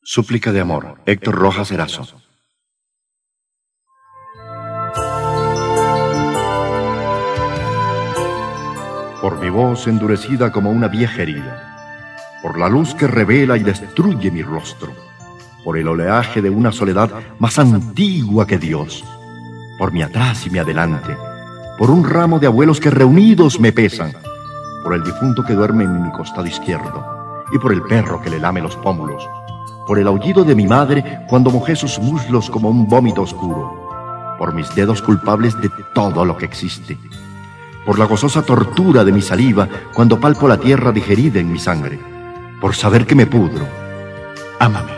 Súplica de amor, Héctor Rojas Erazo. Por mi voz endurecida como una vieja herida, por la luz que revela y destruye mi rostro, por el oleaje de una soledad más antigua que Dios, por mi atrás y mi adelante, por un ramo de abuelos que reunidos me pesan, por el difunto que duerme en mi costado izquierdo y por el perro que le lame los pómulos, por el aullido de mi madre cuando mojé sus muslos como un vómito oscuro, por mis dedos culpables de todo lo que existe, por la gozosa tortura de mi saliva cuando palpo la tierra digerida en mi sangre, por saber que me pudro. Ámame.